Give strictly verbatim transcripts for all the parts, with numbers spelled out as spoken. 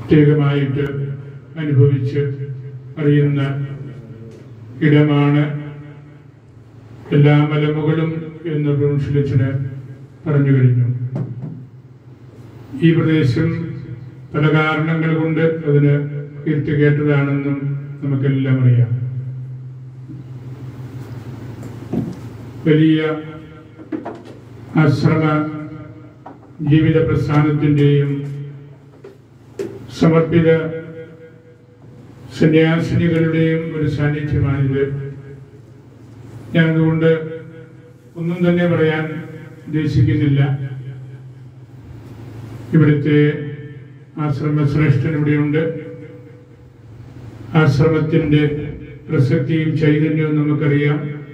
പ്രത്യേകമായിട്ട് അനുഭവിച്ച് അറിയുന്ന ഇടമാണ് എല്ലാ മലമുകളും എന്ന് പ്രൊവിൻഷ്യലച്ചന് പറഞ്ഞു കഴിഞ്ഞു. ഈ പ്രദേശം പല കാരണങ്ങൾ കൊണ്ട് അതിന് കീർത്തി കേട്ടതാണെന്നും നമുക്കെല്ലാം അറിയാം. വലിയ ആശ്രമ ജീവിത പ്രസ്ഥാനത്തിൻ്റെയും സമർപ്പിത സന്യാസിനികളുടെയും ഒരു സാന്നിധ്യമാണിത്. ഞാൻ അതുകൊണ്ട് ഒന്നും തന്നെ പറയാൻ ഉദ്ദേശിക്കുന്നില്ല. ഇവിടുത്തെ ആശ്രമ ശ്രേഷ്ഠൻ ഇവിടെയുണ്ട്. ആശ്രമത്തിൻ്റെ പ്രസക്തിയും ചൈതന്യവും നമുക്കറിയാം.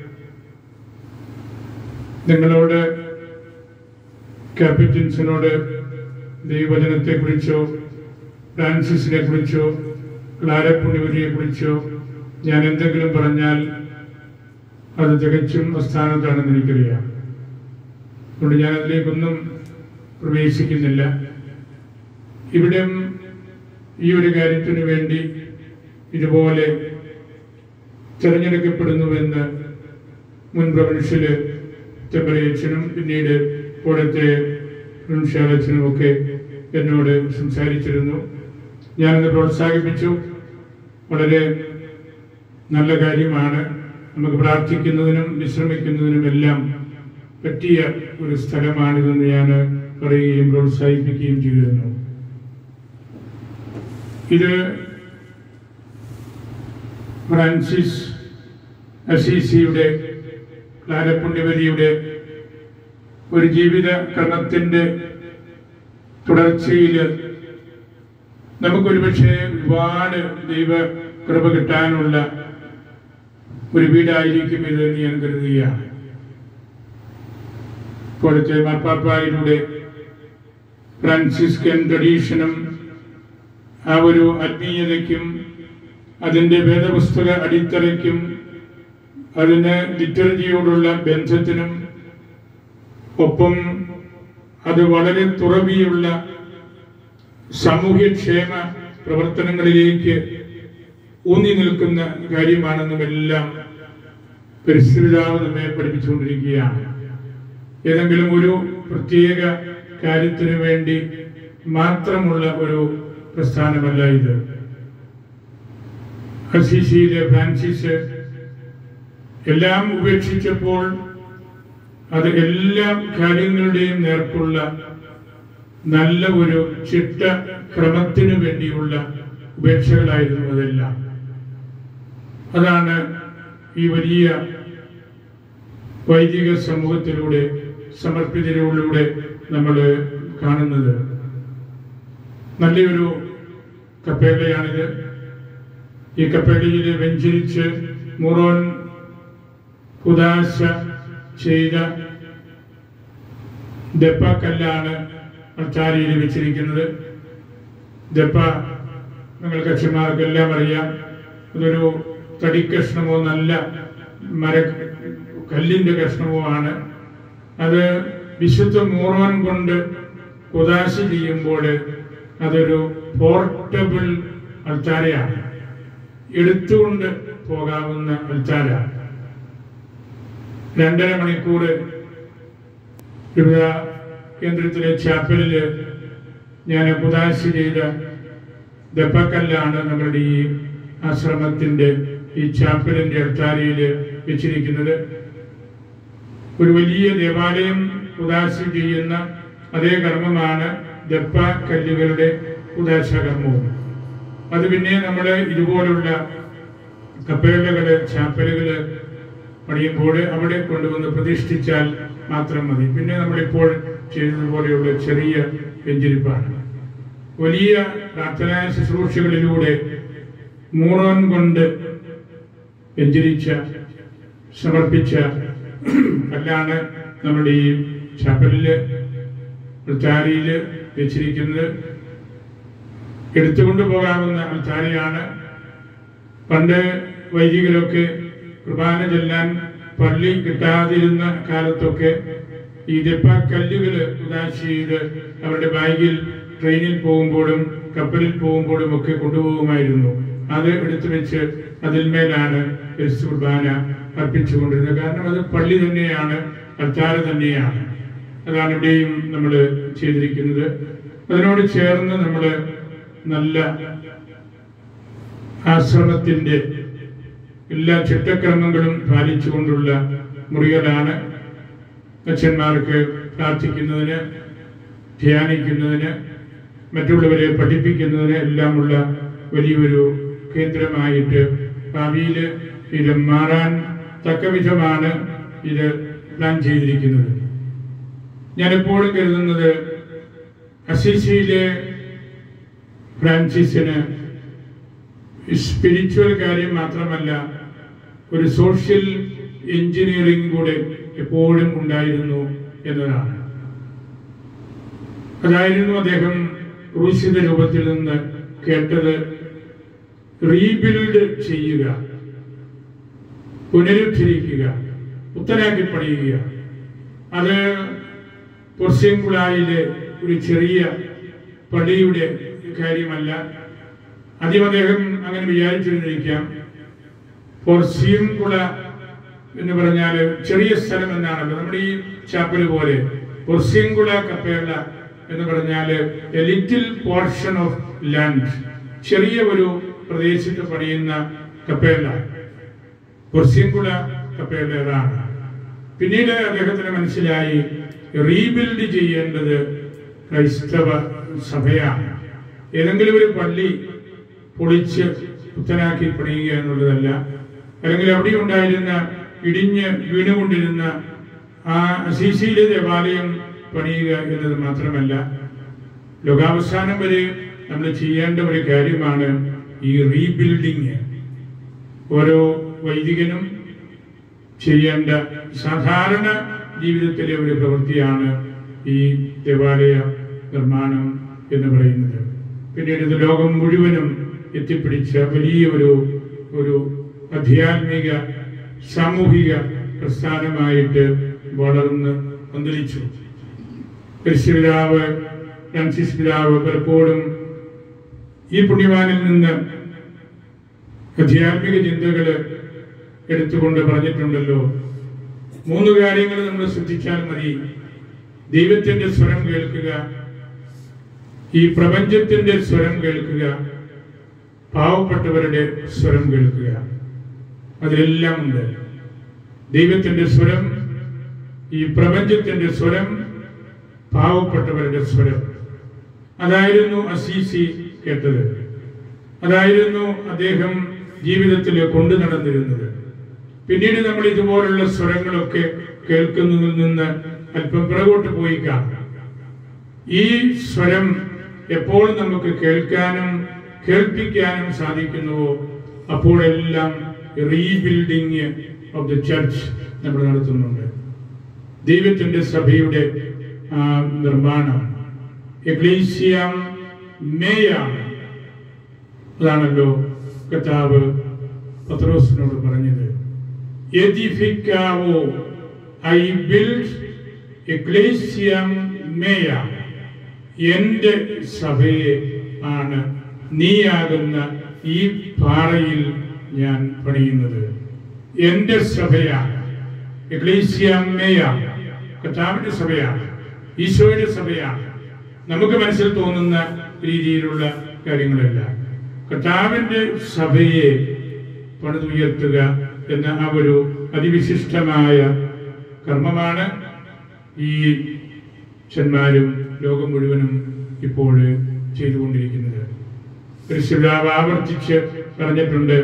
നിങ്ങളോട് ക്യാപിറ്റൻസിനോട് ദൈവവചനത്തെക്കുറിച്ചോ ഫ്രാൻസിസിനെ കുറിച്ചോ ക്ലാര പുണ്യവതിയെ കുറിച്ചോ ഞാൻ എന്തെങ്കിലും പറഞ്ഞാൽ അത് തികച്ചും അസ്ഥാനത്താണെന്ന് എനിക്കറിയാം. അതുകൊണ്ട് ഞാൻ അതിലേക്കൊന്നും പ്രവേശിക്കുന്നില്ല. ഇവിടെ ഈ ഒരു കാര്യത്തിന് വേണ്ടി ഇതുപോലെ തിരഞ്ഞെടുക്കപ്പെടുന്നുവെന്ന് മുൻ പ്രൊവിൻഷ്യല് തെമ്പരയച്ചനും പിന്നീട് ഇപ്പോഴത്തെ പ്രൊവിൻഷ്യാലച്ചനും ഒക്കെ എന്നോട് സംസാരിച്ചിരുന്നു. ഞാനത് പ്രോത്സാഹിപ്പിച്ചു. വളരെ നല്ല കാര്യമാണ്. നമുക്ക് പ്രാർത്ഥിക്കുന്നതിനും വിശ്രമിക്കുന്നതിനുമെല്ലാം പറ്റിയ ഒരു സ്ഥലമാണിതെന്ന് ഞാൻ പറയുകയും പ്രോത്സാഹിപ്പിക്കുകയും ചെയ്തിരുന്നു. ഇത് ഫ്രാൻസിസ് അസീസിയുടെ ക്ലാര പുണ്യവതിയുടെ ഒരു ജീവിത ക്രമത്തിൻ്റെ തുടർച്ചയിൽ നമുക്കൊരു പക്ഷേ ഒരുപാട് ദൈവ കൃപ കിട്ടാനുള്ള ഒരു വീടായിരിക്കും ഇത് എന്ന് ഞാൻ കരുതുകയാണ്. ഇപ്പോഴത്തെ മാർപ്പാപ്പായിലൂടെ ഫ്രാൻസിസ്കൻ ട്രഡീഷനും ആ ഒരു ആത്മീയതയ്ക്കും അതിൻ്റെ വേദപുസ്തക അടിത്തറയ്ക്കും അതിന് ലിറ്റർജിയോടുള്ള ബന്ധത്തിനും ഒപ്പം അത് വളരെ തുറവിയുള്ള സാമൂഹ്യക്ഷേമ പ്രവർത്തനങ്ങളിലേക്ക് ഊന്നി നിൽക്കുന്ന കാര്യമാണെന്നുമെല്ലാം പരിസ്ഥിതിതാവ് നമ്മെ പഠിപ്പിച്ചുകൊണ്ടിരിക്കുകയാണ്. ഏതെങ്കിലും ഒരു പ്രത്യേക കാര്യത്തിനു വേണ്ടി മാത്രമുള്ള ഒരു പ്രസ്ഥാനമല്ല ഇത്. അസീസിയിലെ ഫ്രാൻസിസ് എല്ലാം ഉപേക്ഷിച്ചപ്പോൾ അത് എല്ലാ കാര്യങ്ങളുടെയും നേർക്കുള്ള നല്ല ഒരു ചിട്ട ക്രമത്തിനു വേണ്ടിയുള്ള ഉപേക്ഷകളായിരുന്നു അതെല്ലാം. അതാണ് ഈ വലിയ വൈദിക സമൂഹത്തിലൂടെ സമർപ്പിതരിലൂടെ നമ്മൾ കാണുന്നത്. നല്ലൊരു കപ്പേളയാണിത്. ഈ കപ്പേളയിൽ വെഞ്ചരിച്ച് മുറോൻ കുദാശ ചെയ്ത ദപ്പ കല്ലാണ് അൾത്താരയിൽ വെച്ചിരിക്കുന്നത്. ദപ്പ നിങ്ങൾക്ക് അച്ഛന്മാർക്കെല്ലാം അറിയാം. അതൊരു തടിക്കഷ്ണമോ നല്ല മര കല്ലിൻ്റെ കഷ്ണമോ ആണ്. അത് വിശുദ്ധ മൂറോൻ കൊണ്ട് കുദാശ ചെയ്യുമ്പോൾ അതൊരു പോർട്ടബിൾ അൾത്താരയാണ്. എടുത്തുകൊണ്ട് പോകാവുന്ന അൾത്താര. രണ്ടര മണിക്കൂർ വിവിധ കേന്ദ്രത്തിലെ ചാപ്പലില് ഞാൻ കുദാശ ചെയ്ത ദപ്പക്കല്ലാണ് നമ്മളുടെ ഈ ആശ്രമത്തിൻ്റെ ഈ ചാപ്പലിൻ്റെ അൾത്താരയിൽ വെച്ചിരിക്കുന്നത്. ഒരു വലിയ ദേവാലയം കുദാശ ചെയ്യുന്ന അതേ കർമ്മമാണ് ദപ്പ കല്ലുകളുടെ കുദാശ കർമ്മവും. അത് പിന്നെ നമ്മൾ ഇതുപോലുള്ള കപ്പേളകള് ചാപ്പലുകള് പണിയുമ്പോൾ അവിടെ കൊണ്ടുവന്ന് പ്രതിഷ്ഠിച്ചാൽ മാത്രം മതി. പിന്നെ നമ്മളിപ്പോൾ ചെയ്തതുപോലെയുള്ള ചെറിയ വെഞ്ചരിപ്പാണ്. വലിയ പ്രാർത്ഥനാ ശുശ്രൂഷകളിലൂടെ മൂറോൻ കൊണ്ട് വെഞ്ചരിച്ച സമർപ്പിച്ച കല്ലാണ് നമ്മുടെ ഈ ചാപ്പലില് അൾത്താരയിൽ വെച്ചിരിക്കുന്നത്. എടുത്തുകൊണ്ട് പോകാവുന്ന അൾത്താരയാണ്. പണ്ട് വൈദികരൊക്കെ കുർബാന ചെല്ലാൻ പള്ളി കിട്ടാതിരുന്ന കാലത്തൊക്കെ ഈ ദപ്പ കല്ലുകൾ ഉദാശ ചെയ്ത് അവരുടെ ബാഗിൽ ട്രെയിനിൽ പോകുമ്പോഴും കപ്പലിൽ പോകുമ്പോഴും ഒക്കെ കൊണ്ടുപോകുമായിരുന്നു. അത് എടുത്തു വെച്ച് അതിന്മേലാണ് പരിശുദ്ധ കുർബാന അർപ്പിച്ചുകൊണ്ടിരുന്നത്. കാരണം അത് പള്ളി തന്നെയാണ്, അൾത്താര തന്നെയാണ്. അതാണ് ഇവിടെയും നമ്മൾ ചെയ്തിരിക്കുന്നത്. അതിനോട് ചേർന്ന് നമ്മൾ നല്ല ആശ്രമത്തിന്റെ എല്ലാ ചിട്ടക്രമങ്ങളും പാലിച്ചുകൊണ്ടുള്ള മുറികളാണ്. അച്ഛന്മാർക്ക് പ്രാർത്ഥിക്കുന്നതിന്, ധ്യാനിക്കുന്നതിന്, മറ്റുള്ളവരെ പഠിപ്പിക്കുന്നതിന് എല്ലാമുള്ള വലിയൊരു കേന്ദ്രമായിട്ട് ഭാവിയിൽ ഇത് മാറാൻ തക്കവിധമാണ് ഇത് പ്ലാൻ ചെയ്തിരിക്കുന്നത്. ഞാൻ എപ്പോഴും കരുതുന്നത് അസീസിയിലെ ഫ്രാൻസിസിന് സ്പിരിച്വൽ കാര്യം മാത്രമല്ല, ഒരു സോഷ്യൽ എഞ്ചിനീയറിംഗ് കൂടെ എപ്പോഴും ഉണ്ടായിരുന്നു എന്നതാണ്. അതായിരുന്നു അദ്ദേഹം ക്രൂശിത രൂപത്തിൽ നിന്ന് കേട്ടത്. റീബിൽഡ് ചെയ്യുക, പുനരുദ്ധരിക്കുക, പുത്തനാക്കി പണിയുക. അത് പൊർസിയൻകുളായിലെ ഒരു ചെറിയ പള്ളിയുടെ കാര്യമല്ല. ആദ്യം അദ്ദേഹം അങ്ങനെ വിചാരിച്ചിരുന്നിരിക്കാം. പൊർസിയൻകുള എന്ന് പറഞ്ഞാൽ ചെറിയ സ്ഥലം എന്നാണല്ലോ. നമ്മുടെ ഈ ചാപ്പല് പോലെ പൊർസിയൻകുള കപ്പേള എന്ന് പറഞ്ഞാൽ a little portion of land, ചെറിയ ഒരു പ്രദേശത്ത് പണിയുന്ന കപ്പേള പൊർസിയൻകുള കപ്പേള. അതാണ്. പിന്നീട് അദ്ദേഹത്തിന് മനസ്സിലായി റീബിൽഡ് ചെയ്യേണ്ടത് ക്രൈസ്തവ സഭയാണ്. ഏതെങ്കിലും ഒരു പള്ളി പൊളിച്ച് പുത്തനാക്കി പണിയുക എന്നുള്ളതല്ല, അല്ലെങ്കിൽ അവിടെ ഉണ്ടായിരുന്ന ഇടിഞ്ഞ് വീണുകൊണ്ടിരുന്ന ആ അസീസിയിലെ ദേവാലയം പണിയുക എന്നത് മാത്രമല്ല, ലോകാവസാനം വരെ നമ്മൾ ചെയ്യേണ്ട ഒരു കാര്യമാണ് ഈ റീബിൽഡിങ്. ഓരോ വൈദികനും ചെയ്യേണ്ട സാധാരണ ജീവിതത്തിലെ ഒരു പ്രവൃത്തിയാണ് ഈ ദേവാലയ നിർമ്മാണം എന്ന് പറയുന്നത്. പിന്നീട് ഇത് ലോകം മുഴുവനും എത്തിപ്പിടിച്ച വലിയ ഒരു ഒരു ആധ്യാത്മിക സാമൂഹിക പ്രസ്ഥാനമായിട്ട് വളർന്ന് പന്തലിച്ചു. പരിശുദ്ധപിതാവ് ഫ്രാൻസിസ് പിതാവ് പലപ്പോഴും ഈ പുണ്യവാനിൽ നിന്ന് ആധ്യാത്മിക ചിന്തകൾ എടുത്തുകൊണ്ട് പറഞ്ഞിട്ടുണ്ടല്ലോ. മൂന്ന് കാര്യങ്ങൾ നമ്മൾ ശ്രദ്ധിച്ചാൽ മതി. ദൈവത്തിന്റെ സ്വരം കേൾക്കുക, ഈ പ്രപഞ്ചത്തിന്റെ സ്വരം കേൾക്കുക, പാവപ്പെട്ടവരുടെ സ്വരം കേൾക്കുക. അതിലെല്ലാം ഉണ്ട്. ദൈവത്തിന്റെ സ്വരം, ഈ പ്രപഞ്ചത്തിന്റെ സ്വരം, പാവപ്പെട്ടവരുടെ സ്വരം. അതായിരുന്നു അസീസി കേട്ടത്. അതായിരുന്നു അദ്ദേഹം ജീവിതത്തിൽ കൊണ്ടു നടന്നിരുന്നത്. പിന്നീട് നമ്മൾ ഇതുപോലുള്ള സ്വരങ്ങളൊക്കെ കേൾക്കുന്നതിൽ നിന്ന് അല്പം പിറകോട്ട് പോയി കാണാം. ഈ സ്വരം എപ്പോൾ നമുക്ക് കേൾക്കാനും കേൾപ്പിക്കാനും സാധിക്കുന്നുവോ അപ്പോഴെല്ലാം റീബിൽഡിങ് ഓഫ് ദ ചർച്ച് നമ്മൾ നടത്തുന്നുണ്ട്. ദൈവത്തിന്റെ സഭയുടെ നിർമ്മാണം എക്ലീസിയം മേയാണ്. അതാണല്ലോ കർത്താവ് പത്രോസിനോട് പറഞ്ഞത്. എഡിഫിക്കാവോ ഐ ബിൽഡ് എക്ലീസിയം മേയ, എന്റെ സഭയെ ആണ് നീയാകുന്ന ഈ പാറയിൽ ഞാൻ പണിയുന്നത്. എന്റെ സഭയാണ് എക്ലീസിയം മേയ, കർത്താവിന്റെ സഭയാണ്, ഈശോയുടെ സഭയാണ്. നമുക്ക് മനസ്സിൽ തോന്നുന്ന രീതിയിലുള്ള കാര്യങ്ങളല്ല. കർത്താവിന്റെ സഭയെ പണിതുയർത്തുക എന്ന ആ ഒരു അതിവിശിഷ്ടമായ കർമ്മമാണ് ഈ അച്ഛന്മാരും ലോകം മുഴുവനും ഇപ്പോൾ ചെയ്തുകൊണ്ടിരിക്കുന്നത്. പരിശുദ്ധാവ് ആവർത്തിച്ച് പറഞ്ഞിട്ടുണ്ട്,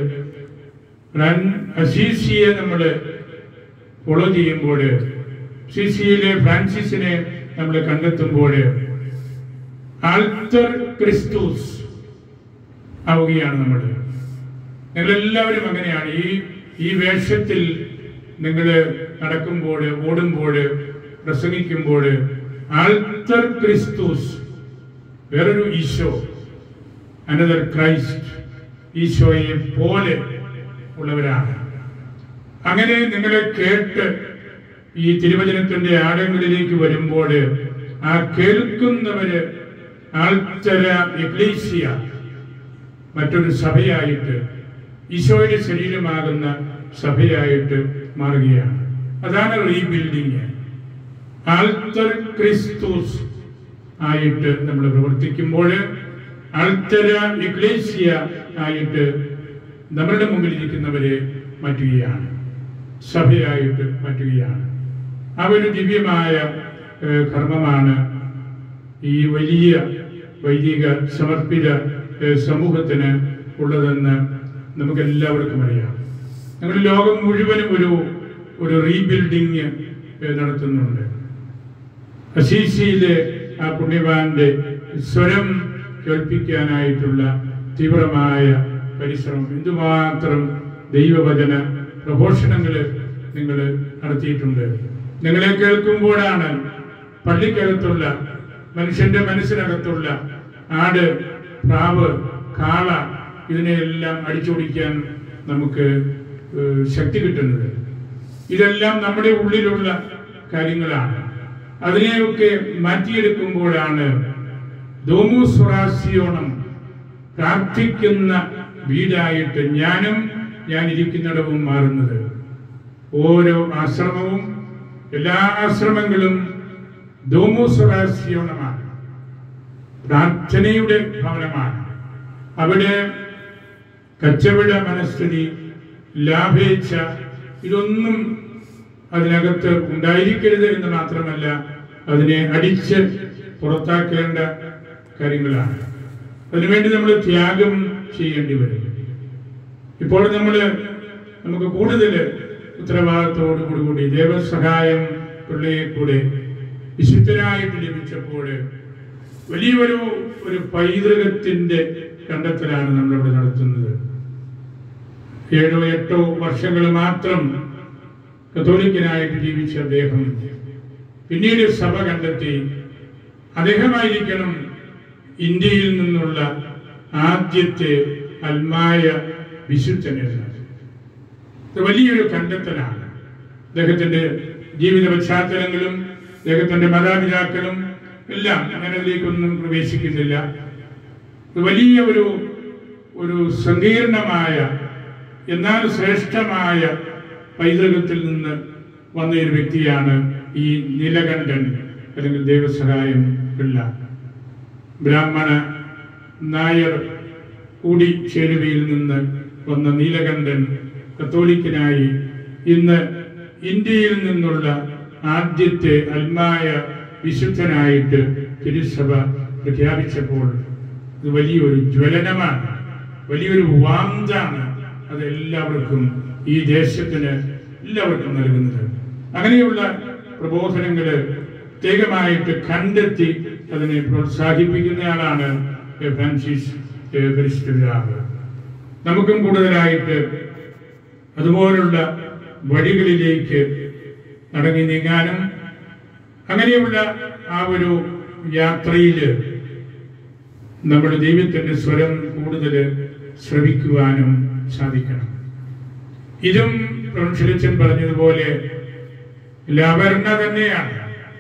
അസീസിയെ നമ്മൾ ഫോളോ ചെയ്യുമ്പോൾ, അസീസിയിലെ ഫ്രാൻസിസിനെ നമ്മൾ കണ്ടെത്തുമ്പോൾ ആൾട്ടർ ക്രിസ്തുസ് ആവുകയാണ് നമ്മൾ. നിങ്ങളെല്ലാവരും അങ്ങനെയാണ്. ഈ ഈ വേഷത്തിൽ നിങ്ങൾ നടക്കുമ്പോൾ, ഓടുമ്പോൾ, പ്രസംഗിക്കുമ്പോൾ ആൾട്ടർ ക്രിസ്തുസ്, വേറൊരു ഈശോ, അനദർ ക്രൈസ്റ്റ്, ഈശോയെ പോലെ ഉള്ളവരാണ്. അങ്ങനെ നിങ്ങളെ കേട്ട് ഈ തിരുവചനത്തിന്റെ ആഴങ്ങളിലേക്ക് വരുമ്പോൾ ആ കേൾക്കുന്നവര് ആൾത്തര എക്ലീസിയ മറ്റൊരു സഭയായിട്ട് ഈശോയുടെ ശരീരമാകുന്ന സഭയായിട്ട് മാറുകയാണ്. അതാണ് റീബിൽഡിങ്. ആൾത്തർ ക്രിസ്തുസ് ആയിട്ട് നമ്മൾ പ്രവർത്തിക്കുമ്പോൾ ആൾത്തര എക്ലേസിയ ആയിട്ട് നമ്മളുടെ മുമ്പിൽ ഇരിക്കുന്നവരെ മാറ്റുകയാണ്, സഭയായിട്ട് മാറ്റുകയാണ്. ആ ഒരു ദിവ്യമായ കർമ്മമാണ് ഈ വലിയ വൈദിക സമർപ്പിത സമൂഹത്തിന് ഉള്ളതെന്ന് നമുക്കെല്ലാവർക്കും അറിയാം. ഞങ്ങൾ ലോകം മുഴുവനും ഒരു ഒരു റീബിൽഡിങ് നടത്തുന്നുണ്ട്. അസീസിയിലെ ആ പുണ്യവാന്റെ സ്വരം കേൾപ്പിക്കാനായിട്ടുള്ള തീവ്രമായ പരിശ്രമം, എന്തുമാത്രം ദൈവവചന പ്രഘോഷണങ്ങൾ നിങ്ങൾ നടത്തിയിട്ടുണ്ട്. നിങ്ങളെ കേൾക്കുമ്പോഴാണ് പള്ളിക്കകത്തുള്ള മനുഷ്യന്റെ മനസ്സിനകത്തുള്ള ആട്, പ്രാവ്, കാള ഇതിനെയെല്ലാം അടിച്ചോടിക്കാൻ നമുക്ക് ശക്തി കിട്ടുന്നത്. ഇതെല്ലാം നമ്മുടെ ഉള്ളിലുള്ള കാര്യങ്ങളാണ്. അതിനെയൊക്കെ മാറ്റിയെടുക്കുമ്പോഴാണ് ഡോമോസ് ഒറാസിയോണം, പ്രാർത്ഥിക്കുന്ന വീടായിട്ട് ഞാനും ഞാൻ ഇരിക്കുന്നിടവും മാറുന്നത്. ഓരോ ആശ്രമവും എല്ലാ ആശ്രമങ്ങളും ഡോമോസ് ഒറാസിയോണമാണ്, പ്രാർത്ഥനയുടെ ഭവനമാണ്. അവിടെ കച്ചവട മനസ്ഥിതി, ലാഭേച്ഛ ഇതൊന്നും അതിനകത്ത് ഉണ്ടായിരിക്കരുത് എന്ന് മാത്രമല്ല, അതിനെ അടിച്ച് പുറത്താക്കേണ്ട കാര്യങ്ങളാണ്. അതിനുവേണ്ടി നമ്മൾ ത്യാഗം ചെയ്യേണ്ടി വരും. ഇപ്പോൾ നമ്മൾ നമുക്ക് കൂടുതൽ ഉത്തരവാദിത്തോടു കൂടി ദൈവസഹായം പിള്ളയെ കൂടെ വിശുദ്ധനായിട്ട് ലഭിച്ചപ്പോൾ വലിയൊരു ഒരു പൈതൃകത്തിന്റെ കണ്ടെത്തലാണ് നമ്മളിവിടെ നടത്തുന്നത്. ഏഴോ എട്ടോ വർഷങ്ങൾ മാത്രം കത്തോലിക്കനായിട്ട് ജീവിച്ച അദ്ദേഹം പിന്നീട് സഭ കണ്ടെത്തി അദ്ദേഹമായിരിക്കണം ഇന്ത്യയിൽ നിന്നുള്ള ആദ്യത്തെ അൽമായ വിശുദ്ധനെന്ന്. വലിയൊരു കണ്ടെത്തലാണ്. അദ്ദേഹത്തിന്റെ ജീവിത പശ്ചാത്തലങ്ങളും അദ്ദേഹത്തിന്റെ മാതാപിതാക്കളും എല്ലാം ഞാൻ അതിലേക്കൊന്നും പ്രവേശിക്കുന്നില്ല. വലിയ ഒരു ഒരു സങ്കീർണമായ എന്നാൽ ശ്രേഷ്ഠമായ പൈതൃകത്തിൽ നിന്ന് വന്ന ഒരു വ്യക്തിയാണ് ഈ നീലകണ്ഠൻ അല്ലെങ്കിൽ ദൈവസഹായം പിള്ള. ബ്രാഹ്മണ നായർ കൂടിച്ചേരുവയിൽ നിന്ന് വന്ന നീലകണ്ഠൻ കത്തോലിക്കനായി ഇന്ന് ഇന്ത്യയിൽ നിന്നുള്ള ആദ്യത്തെ അൽമായ വിശുദ്ധനായിട്ട് തിരുസഭ പ്രഖ്യാപിച്ചപ്പോൾ ഇത് വലിയൊരു ജ്വലനമാണ്, വലിയൊരു വാന്താണ് അതെല്ലാവർക്കും, ഈ ദേശത്തിന് എല്ലാവർക്കും നൽകുന്നത്. അങ്ങനെയുള്ള പ്രബോധനങ്ങള് പ്രത്യേകമായിട്ട് കണ്ടെത്തി അതിനെ പ്രോത്സാഹിപ്പിക്കുന്നയാളാണ് ഫ്രാൻസിസ് പരിശുദ്ധ പിതാവ്. നമുക്കും കൂടുതലായിട്ട് അതുപോലുള്ള വഴികളിലേക്ക് നടങ്ങി നീങ്ങാനും അങ്ങനെയുള്ള ആ ഒരു യാത്രയില് നമ്മുടെ ദൈവത്തിന്റെ സ്വരം കൂടുതൽ ശ്രവിക്കുവാനും സാധിക്കണം. ഇതും പ്രൊഫസർ പറഞ്ഞതുപോലെ ലാവർണ തന്നെയാണ്,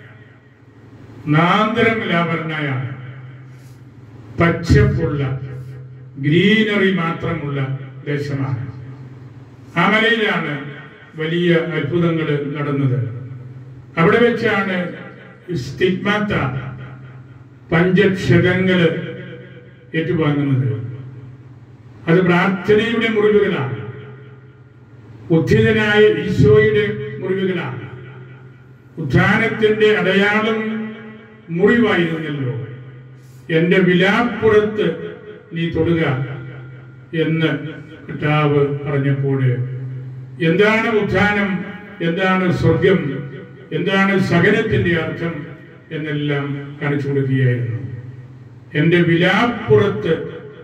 നാന്തരം ലാവർണയാണ്. പച്ചപ്പുള്ള ഗ്രീനറി മാത്രമുള്ള ദേശമാണ്. ആ മലയിലാണ് വലിയ അത്ഭുതങ്ങൾ നടന്നത്. അവിടെ വെച്ചാണ് സ്റ്റിഗ്മാത്ത പഞ്ചക്ഷതങ്ങള് ഏറ്റുവാങ്ങുന്നത്. അത് പ്രാർത്ഥനയുടെ മുറിവുകളാണ്, ഉദ്ധിതനായ ഈശോയുടെ മുറിവുകളാണ്. ഉത്ഥാനത്തിന്റെ അടയാളം മുറിവായിരുന്നല്ലോ. എന്റെ വിലാപ്പുറത്ത് നീ തൊടുക എന്ന് കർത്താവ് പറഞ്ഞപ്പോൾ എന്താണ് ഉത്ഥാനം, എന്താണ് സ്വർഗം, എന്താണ് സകലത്തിന്റെ അർത്ഥം എന്നെല്ലാം കാണിച്ചു കൊടുക്കുകയായിരുന്നു. എന്റെ വിലാപ്പുറത്ത്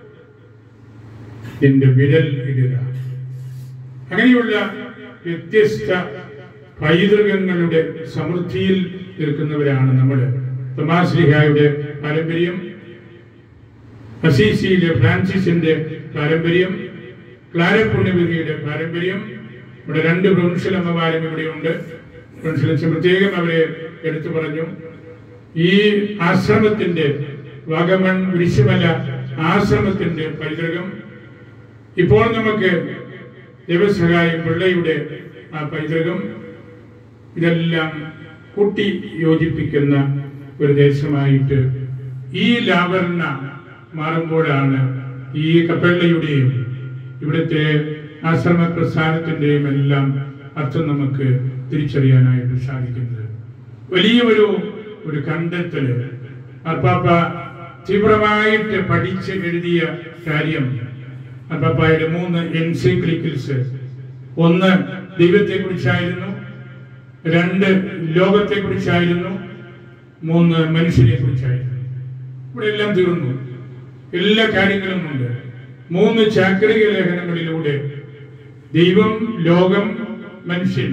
നിന്റെ വിരൽ ഇടുക. അങ്ങനെയുള്ള വ്യത്യസ്ത പൈതൃകങ്ങളുടെ സമൃദ്ധിയിൽ നിൽക്കുന്നവരാണ് നമ്മൾ. തോമാശ്ലീഹായുടെ പാരമ്പര്യം, അസീസിയിലെ ഫ്രാൻസിസിന്റെ പാരമ്പര്യം, ക്ലാര പുണ്യവതിയുടെ പാരമ്പര്യം. ഇവിടെ രണ്ട് പ്രൊവിൻഷ്യൽ അമ്മമാരും ഇവിടെയുണ്ട്. പ്രൊവിൻഷ്യൽ പ്രത്യേകം അവരെ എടുത്തു പറഞ്ഞു. ഈ ആശ്രമത്തിന്റെ വാഗമൺ കുരിശുമല ആശ്രമത്തിന്റെ പൈതൃകം, ഇപ്പോൾ നമുക്ക് ദൈവസഹായം പിള്ളയുടെ ആ പൈതൃകം, ഇതെല്ലാം കൂട്ടി യോജിപ്പിക്കുന്ന ഒരു ദേശമായിട്ട് ഈ ലാവരണ മാറുമ്പോഴാണ് ഈ കപ്പേളയുടെയും ഇവിടുത്തെ ആശ്രമ പ്രസ്ഥാനത്തിന്റെയും എല്ലാം അർത്ഥം നമുക്ക് തിരിച്ചറിയാനായിട്ട് സാധിക്കുന്നത്. വലിയ ഒരു ഒരു കണ്ടെത്തല് മാർപ്പാപ്പ തീവ്രമായിട്ട് പഠിച്ച് എഴുതിയ കാര്യം. മാർപ്പാപ്പയുടെ മൂന്ന് എൻസൈക്ലിക്കൽസ്, ഒന്ന് ദൈവത്തെ കുറിച്ചായിരുന്നു, രണ്ട് ലോകത്തെ കുറിച്ചായിരുന്നു, മൂന്ന് മനുഷ്യനെ കുറിച്ചായിരുന്നു. ഇവിടെ എല്ലാം തീർന്നു, എല്ലാ കാര്യങ്ങളും ഉണ്ട്. മൂന്ന് ചാക്രിക ലേഖനങ്ങളിലൂടെ ദൈവം, ലോകം, മനുഷ്യൻ,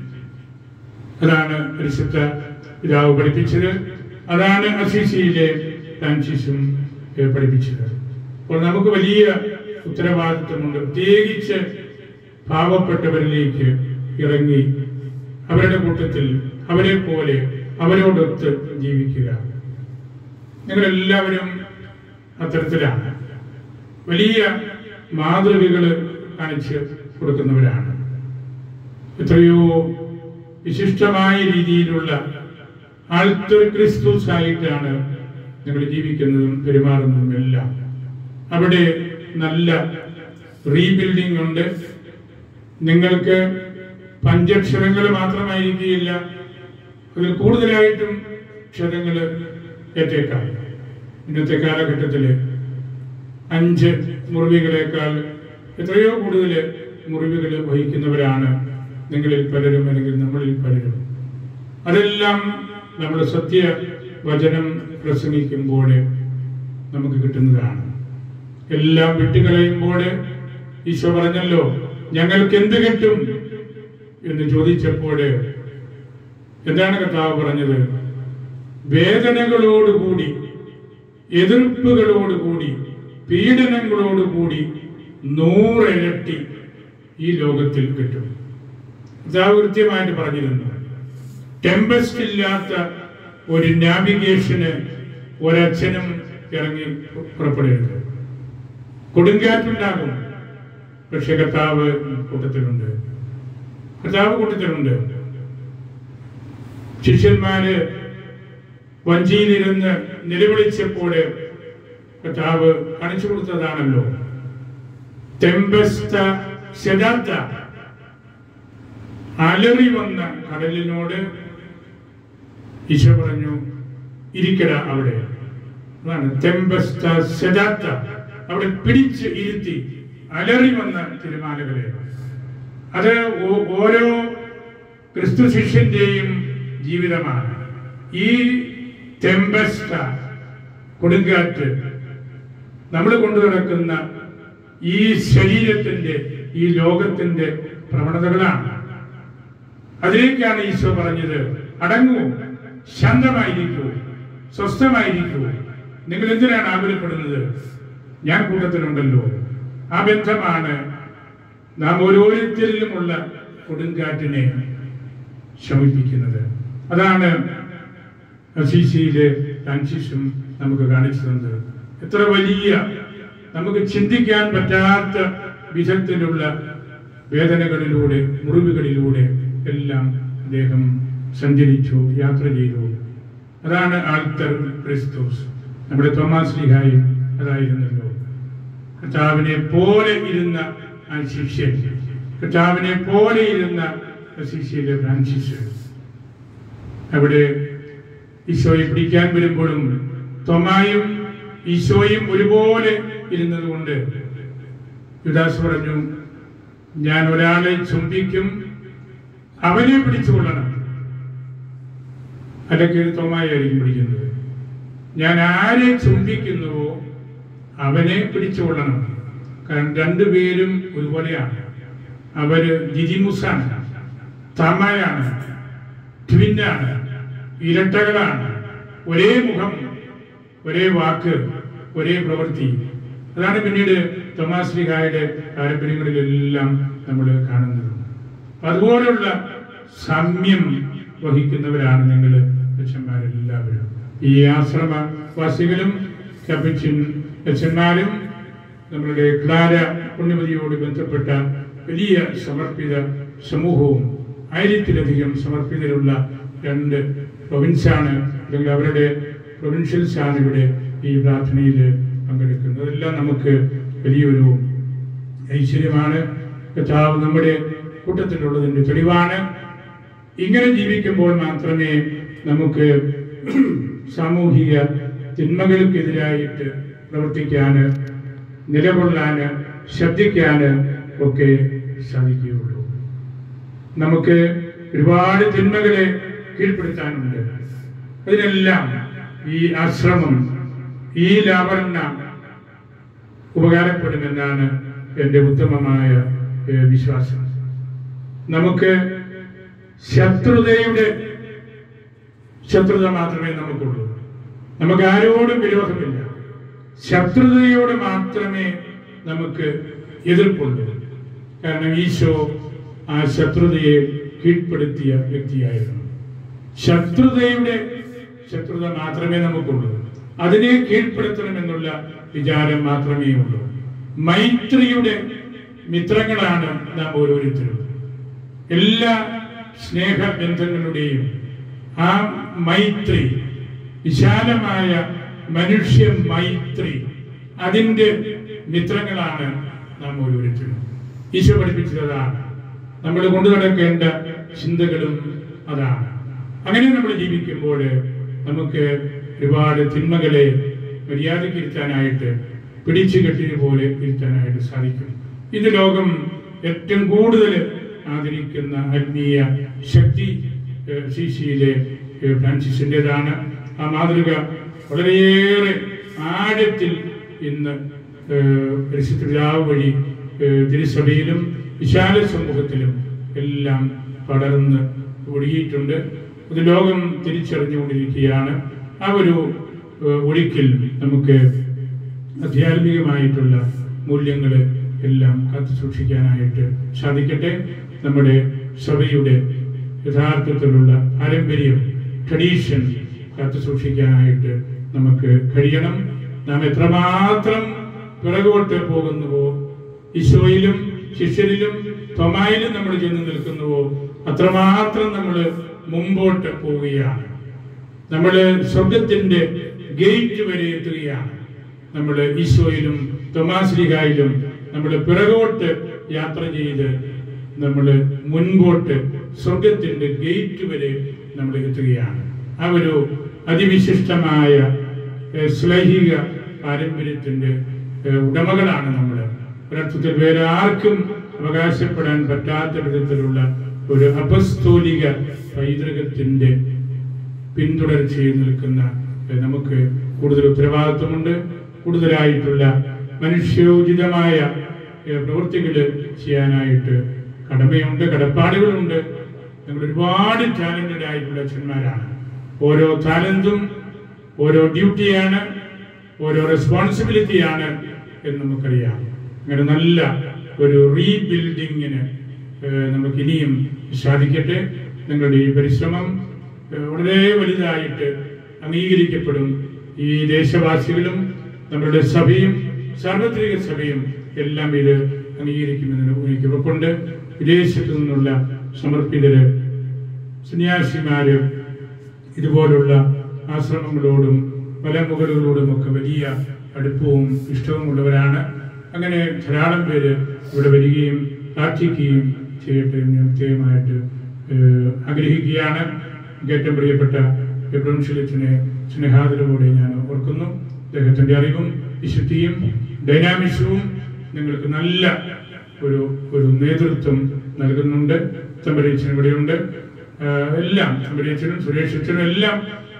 അതാണ് പരിശുദ്ധ പിതാവ് പഠിപ്പിച്ചത്. അതാണ് അസീസിയിലെ ഫ്രാൻസിസും പഠിപ്പിച്ചത്. അപ്പോൾ നമുക്ക് വലിയ ഉത്തരവാദിത്വമുണ്ട്, പ്രത്യേകിച്ച് പാവപ്പെട്ടവരിലേക്ക് ഇറങ്ങി അവരുടെ കൂട്ടത്തിൽ അവരെ പോലെ അവരോടൊത്ത് ജീവിക്കുക. നിങ്ങളെല്ലാവരും അത്തരത്തിലാണ്, വലിയ മാതൃകകൾ കാണിച്ച് കൊടുക്കുന്നവരാണ്. എത്രയോ വിശിഷ്ടമായ രീതിയിലുള്ള ആൾത്തർ ക്രിസ്തുസ് ആയിട്ടാണ് നിങ്ങൾ ജീവിക്കുന്നതും പെരുമാറുന്നതും എല്ലാം. അവിടെ നല്ല റീബിൽഡിംഗ് ഉണ്ട്. നിങ്ങൾക്ക് പഞ്ചക്ഷരങ്ങൾ മാത്രമായിരിക്കില്ല, അതിൽ കൂടുതലായിട്ടും ക്ഷരങ്ങൾ ഏറ്റേക്കാം. ഇന്നത്തെ കാലഘട്ടത്തിൽ അഞ്ച് മുറിവുകളേക്കാൾ എത്രയോ കൂടുതൽ മുറിവുകൾ വഹിക്കുന്നവരാണ് നിങ്ങളിൽ പലരും, അല്ലെങ്കിൽ നമ്മളിൽ പലരും. അതെല്ലാം നമ്മൾ സത്യ വചനം പ്രസംഗിക്കുമ്പോൾ നമുക്ക് കിട്ടുന്നതാണ്. എല്ലാം വിട്ടുകളയുമ്പോൾ ഈശോ പറഞ്ഞല്ലോ, ഞങ്ങൾക്ക് എന്ത് കിട്ടും എന്ന് ചോദിച്ചപ്പോൾ എന്താണ് കർത്താവ് പറഞ്ഞത്? വേദനകളോടുകൂടി, എതിർപ്പുകളോടുകൂടി, പീഡനങ്ങളോടുകൂടി നൂറിരട്ടി ഈ ലോകത്തിൽ കിട്ടും. കർത്താവ് കൃത്യമായിട്ട് പറഞ്ഞിരുന്നു. ടെമ്പസ്റ്റ് ഇല്ലാത്ത ഒരു നാവിഗേഷന് ഒരച്ഛനും ഇറങ്ങി പുറപ്പെടരുത്. കൊടുങ്കാറ്റുണ്ടാകും, പക്ഷെ കർത്താവ് കൂട്ടത്തിലുണ്ട്. കർത്താവ് കൂട്ടത്തിലുണ്ട്. ശിഷ്യന്മാര് വഞ്ചിയിലിരുന്ന് നിലവിളിച്ചപ്പോൾ കർത്താവ് കാണിച്ചു കൊടുത്തതാണല്ലോ. ടെമ്പസ്റ്റ ശതാബ്ദ, അലറി വന്ന കടലിനോട് ഈശോ പറഞ്ഞു, ഇരിക്കട അവിടെ. അതാണ് ടെമ്പസ്റ്റ ശതാബ്ദ. അവിടെ പിടിച്ച് ഇരുത്തി അലറി വന്ന തിരമാലകളെ. അത് ഓരോ ക്രിസ്തു ശിഷ്യന്റെയും ജീവിതമാണ്. ഈ ടെമ്പസ്റ്റ, കൊടുങ്കാറ്റ്, നമ്മൾ കൊണ്ടു നടക്കുന്ന ഈ ശരീരത്തിന്റെ, ഈ ലോകത്തിന്റെ പ്രവണതകളാണ്. അതിലേക്കാണ് ഈശോ പറഞ്ഞത്, അടങ്ങൂ, ശാന്തമായിരിക്കൂ, സ്വസ്ഥമായിരിക്കൂ. നിങ്ങൾ എന്തിനാണ് ആകുലപ്പെടുന്നത്? ഞാൻ കൂട്ടത്തിലുണ്ടല്ലോ. ആ ബന്ധമാണ് നാം ഓരോരുത്തരിലുമുള്ള കൊടുങ്കാറ്റിനെ ശമിപ്പിക്കുന്നത്. അതാണ് അസീസിയിലെ ഫ്രാൻസിസും നമുക്ക് കാണിച്ചു തന്നത്. എത്ര വലിയ, നമുക്ക് ചിന്തിക്കാൻ പറ്റാത്ത വിധത്തിലുള്ള വേദനകളിലൂടെ, മുറിവുകളിലൂടെ എല്ലാം അദ്ദേഹം സഞ്ചരിച്ചു, യാത്ര ചെയ്തു. അതാണ് ആൾത്തർ ക്രിസ്തുസ്. നമ്മുടെ തോമാസ് ലീഹായും അതായിരുന്നല്ലോ. കർത്താവിനെ പോലെ ഇരുന്ന ആ ശിഷ്യൻ, കർത്താവിനെ പോലെ ഇരുന്ന അസീസിയിലെ ഫ്രാൻസിസ്. അവിടെ ഈശോയെ പിടിക്കാൻ വരുമ്പോഴും തോമായും ഈശോയും ഒരുപോലെ ഇരുന്നത് കൊണ്ട് യുദാസ് പറഞ്ഞു, ഞാൻ ഒരാളെ ചുംബിക്കും, അവനെ പിടിച്ചുകൊള്ളണം. അല്ലെങ്കിൽ തോമായായിരിക്കും പിടിക്കുന്നത്. ഞാൻ ആരെ ചുംബിക്കുന്നുവോ അവനെ പിടിച്ചുകൊള്ളണം. കാരണം രണ്ടുപേരും ഒരുപോലെയാണ്. അവര് ജിജിമുസാണ്, തമയാണ്, ട്വിന്നാണ്, ഇരട്ടകളാണ്. ഒരേ മുഖം, ഒരേ വാക്ക്, ഒരേ പ്രവൃത്തി. അതാണ് പിന്നീട് തോമാസ് ലീഹായുടെ പാരമ്പര്യങ്ങളിലെല്ലാം നമ്മൾ കാണുന്നത്. അതുപോലുള്ള സാമ്യം വഹിക്കുന്നവരാണ് നിങ്ങൾ അച്ഛന്മാരെല്ലാവരും. ഈ ആശ്രമവാസികളും കപ്പിച്ചിൻ അച്ഛന്മാരും നമ്മളുടെ ക്ലാര പുണ്യമതിയോട് ബന്ധപ്പെട്ട വലിയ സമർപ്പിത സമൂഹവും ആയിരത്തിലധികം സമർപ്പിതരുള്ള രണ്ട് പ്രൊവിൻസാണ്, അല്ലെങ്കിൽ അവരുടെ പ്രൊവിൻഷ്യൽസാണ് ഇവിടെ ഈ പ്രാർത്ഥനയിൽ പങ്കെടുക്കുന്നത്. അതെല്ലാം നമുക്ക് വലിയൊരു ഐശ്വര്യമാണ്. കർത്താവ് നമ്മുടെ കൂട്ടത്തിലുള്ളതിൻ്റെ തെളിവാണ്. ഇങ്ങനെ ജീവിക്കുമ്പോൾ മാത്രമേ നമുക്ക് സാമൂഹിക തിന്മകൾക്കെതിരായിട്ട് പ്രവർത്തിക്കാന്, നിലകൊള്ളാന്, ശബ്ദിക്കാന് ഒക്കെ സാധിക്കുകയുള്ളൂ. നമുക്ക് ഒരുപാട് തിന്മകളെ കീഴ്പ്പെടുത്താനുണ്ട്. അതിനെല്ലാം ഈ ആശ്രമം, ഈ ലാവണ്ണ ഉപകാരപ്പെടുമെന്നാണ് എൻ്റെ ഉത്തമമായ വിശ്വാസം. നമുക്ക് ശത്രുതയുടെ ശത്രുത മാത്രമേ നമുക്കുള്ളൂ. നമുക്ക് ആരോടും വിരോധമില്ല. ശത്രുതയോട് മാത്രമേ നമുക്ക് എതിർപ്പുള്ളൂ. കാരണം ഈശോ ആ ശത്രുതയെ കീഴ്പ്പെടുത്തിയ വ്യക്തിയായിരുന്നു. ശത്രുതയുടെ ശത്രുത മാത്രമേ നമുക്കുള്ളൂ. അതിനെ കീഴ്പ്പെടുത്തണമെന്നുള്ള വിചാരം മാത്രമേ ഉള്ളൂ. മൈത്രിയുടെ മിത്രങ്ങളാണ് നാം ഓരോരുത്തരും. എല്ലാ സ്നേഹബന്ധങ്ങളുടെയും ആ മൈത്രി, വിശാലമായ മനുഷ്യ മൈത്രി, അതിൻ്റെ മിത്രങ്ങളാണ് നാം ഓരോരുത്തരും. ഈശോ പഠിപ്പിച്ചതാണ്. നമ്മൾ കൊണ്ടു നടക്കേണ്ട ചിന്തകളും അതാണ്. അങ്ങനെ നമ്മൾ ജീവിക്കുമ്പോൾ നമുക്ക് ഒരുപാട് തിന്മകളെ മര്യാദയ്ക്ക് ഇരുത്താനായിട്ട്, പിടിച്ചു കെട്ടിയ പോലെ ഇരുത്താനായിട്ട് സാധിക്കും. ഇത് ലോകം ഏറ്റവും കൂടുതൽ ആദരിക്കുന്ന ആത്മീയ ശക്തി സിസിയിലെ ഫ്രാൻസിസിൻ്റെതാണ്. ആ മാതൃക വളരെയേറെ ആഴത്തിൽ ഇന്ന് പരിശുദ്ധ പിതാവ് വഴി തിരുസഭയിലും വിശാല സമൂഹത്തിലും എല്ലാം പടർന്ന് ഒഴുകിയിട്ടുണ്ട്. അത് ലോകം തിരിച്ചറിഞ്ഞുകൊണ്ടിരിക്കുകയാണ്. ആ ഒരു ഒഴുക്കിൽ നമുക്ക് ആധ്യാത്മികമായിട്ടുള്ള മൂല്യങ്ങൾ എല്ലാം കാത്തു സൂക്ഷിക്കാനായിട്ട് സാധിക്കട്ടെ. നമ്മുടെ സഭയുടെ യഥാർത്ഥത്തിലുള്ള പാരമ്പര്യം, ട്രഡീഷൻ കാത്തു സൂക്ഷിക്കാനായിട്ട് നമുക്ക് കഴിയണം. നാം എത്രമാത്രം പിറകോട്ട് പോകുന്നുവോ, ഈശോയിലും ശിഷ്യരിലും തോമായിലും നമ്മൾ ചെന്ന് നിൽക്കുന്നുവോ, അത്രമാത്രം നമ്മൾ മുമ്പോട്ട് പോവുകയാണ്. നമ്മൾ സ്വർഗത്തിന്റെ ഗേറ്റ് വരെ എത്തുകയാണ്. നമ്മൾ ഈശോയിലും തോമാശ്ലീഹായിലും നമ്മൾ പിറകോട്ട് യാത്ര ചെയ്ത് നമ്മൾ മുൻപോട്ട് സ്വർഗത്തിന്റെ ഗേറ്റ് വരെ നമ്മൾ എത്തുകയാണ്. ആ ഒരു അതിവിശിഷ്ടമായ ശ്ലൈഹിക പാരമ്പര്യത്തിന്റെ ഉടമകളാണ് നമ്മൾ. ഒരർത്ഥത്തിൽ വേറെ ആർക്കും അവകാശപ്പെടാൻ പറ്റാത്ത വിധത്തിലുള്ള ഒരു അപസ്തോലിക പൈതൃകത്തിന്റെ പിന്തുടർച്ചയിൽ നിൽക്കുന്ന നമുക്ക് കൂടുതൽ ഉത്തരവാദിത്വമുണ്ട്. കൂടുതലായിട്ടുള്ള മനുഷ്യോചിതമായ പ്രവൃത്തികൾ ചെയ്യാനായിട്ട് കടമയുണ്ട്, കടപ്പാടുകളുണ്ട്. ഞങ്ങൾ ഒരുപാട് ടാലന്റഡ് ആയിട്ടുള്ള അച്ഛന്മാരാണ്. ഓരോ ടാലന്റും ഓരോ ഡ്യൂട്ടിയാണ്, ഓരോ റെസ്പോൺസിബിലിറ്റിയാണ് എന്ന് നമുക്കറിയാം. അങ്ങനെ നല്ല ഒരു റീബിൽഡിങ്ങിന് നമുക്ക് ഇനിയും സാധിക്കട്ടെ. നിങ്ങളുടെ ഈ പരിശ്രമം വളരെ വലുതായിട്ട് അംഗീകരിക്കപ്പെടും. ഈ ദേശവാസികളും നമ്മളുടെ സഭയും സാർവത്രിക സഭയും എല്ലാം ഇത് അംഗീകരിക്കുമെന്ന് എനിക്ക് ഉറപ്പുണ്ട്. വിദേശത്തു നിന്നുള്ള സമർപ്പിതര്, സന്യാസിമാര് ഇതുപോലുള്ള ആശ്രമങ്ങളോടും മലമുകളുകളോടും ഒക്കെ വലിയ അടുപ്പവും ഇഷ്ടവും ഉള്ളവരാണ്. അങ്ങനെ ധാരാളം പേര് ഇവിടെ വരികയും പ്രാർത്ഥിക്കുകയും ചെയ്യട്ടെ എന്ന് പ്രത്യേകമായിട്ട് ആഗ്രഹിക്കുകയാണ്. ഏറ്റവും പ്രിയപ്പെട്ട എബ്രംശിലച്ചനെ സ്നേഹാദരവോടെ ഞാൻ ഓർക്കുന്നു. അദ്ദേഹത്തിൻ്റെ അറിവും വിശുദ്ധിയും ഡൈനാമിക്സവും നിങ്ങൾക്ക് നല്ല ഒരു ഒരു നേതൃത്വം നൽകുന്നുണ്ട്. തമ്പരീച്ചൻ ഇവിടെയുണ്ട്. എല്ലാം തമ്പരീച്ചനും സുരേഷ് അച്ഛനും എല്ലാം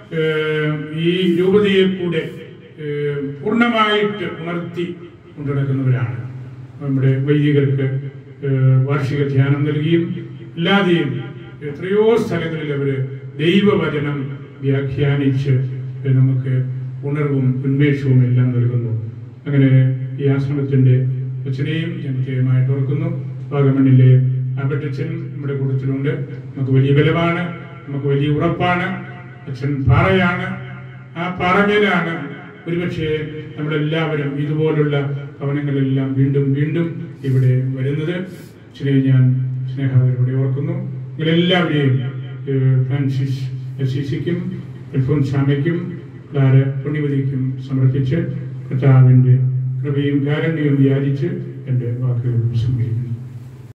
ഈ രൂപതയെ കൂടെ പൂർണ്ണമായിട്ട് ഉണർത്തി കൊണ്ടുനടക്കുന്നവരാണ്. നമ്മുടെ വൈദികർക്ക് വാർഷിക ധ്യാനം നൽകിയും അല്ലാതെയും എത്രയോ സ്ഥലങ്ങളിൽ അവർ ദൈവവചനം വ്യാഖ്യാനിച്ച് നമുക്ക് ഉണർവും ഉന്മേഷവും എല്ലാം നൽകുന്നു. അങ്ങനെ ഈ ആശ്രമത്തിൻ്റെ അച്ഛനെയും ഞാൻ പ്രത്യേകമായിട്ട് ഓർക്കുന്നു. വാഗമണ്ണിലെ അബട്ടച്ഛനും നമ്മുടെ കൂട്ടത്തിലുണ്ട്. നമുക്ക് വലിയ ബലമാണ്, നമുക്ക് വലിയ ഉറപ്പാണ്. അച്ഛൻ പാറയാണ്. ആ പാറമേലാണ് ഒരുപക്ഷെ നമ്മളെല്ലാവരും ഇതുപോലുള്ള ഭവനങ്ങളെല്ലാം വീണ്ടും വീണ്ടും ഇവിടെ വരുന്നത് ചില ഞാൻ സ്നേഹാദരോടെ ഓർക്കുന്നു. നിങ്ങളെല്ലാവരെയും ഫ്രാൻസിസ് അസീസിക്കും അൽഫോൻസാമയ്ക്കും ക്ലാര പുണ്യവതിക്കും സമർപ്പിച്ച് കർത്താവിൻ്റെ കൃപയും കാരുണ്യവും യാചിച്ച് എൻ്റെ വാക്കുകൾ സംഗ്രഹിക്കുന്നു.